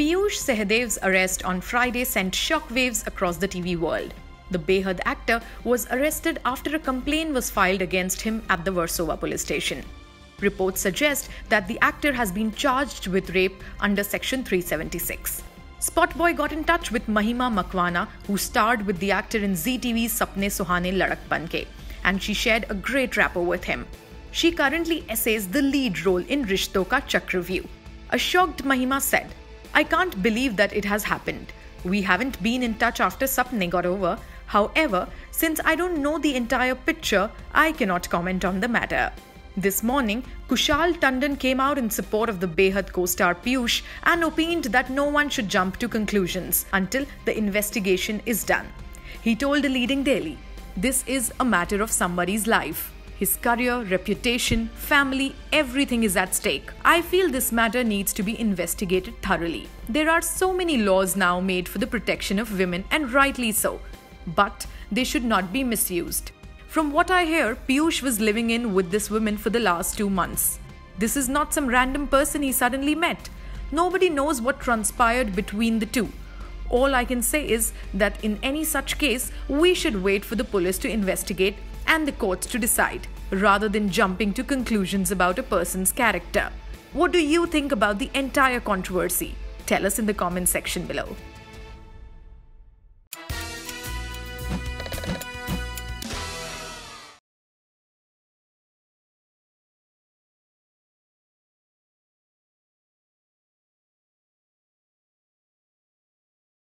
Piyush Sahdev's arrest on Friday sent shockwaves across the TV world. The Behad actor was arrested after a complaint was filed against him at the Versova police station. Reports suggest that the actor has been charged with rape under Section 376. SpotboyE got in touch with Mahima Makwana, who starred with the actor in Zee TV's Sapne Suhane Ladakpan Ke, and she shared a great rapport with him. She currently essays the lead role in Rishton Ka Chakravyuh. A shocked Mahima said, "I can't believe that it has happened. We haven't been in touch after Sapne got over. However, since I don't know the entire picture, I cannot comment on the matter." This morning, Kushal Tandon came out in support of the Behad co-star Piyush and opined that no one should jump to conclusions until the investigation is done. He told a leading daily, "This is a matter of somebody's life. His career, reputation, family, everything is at stake. I feel this matter needs to be investigated thoroughly. There are so many laws now made for the protection of women, and rightly so. But they should not be misused. From what I hear, Piyush was living in with this woman for the last 2 months. This is not some random person he suddenly met. Nobody knows what transpired between the two. All I can say is that in any such case, we should wait for the police to investigate and the courts to decide, rather than jumping to conclusions about a person's character." What do you think about the entire controversy? Tell us in the comment section below.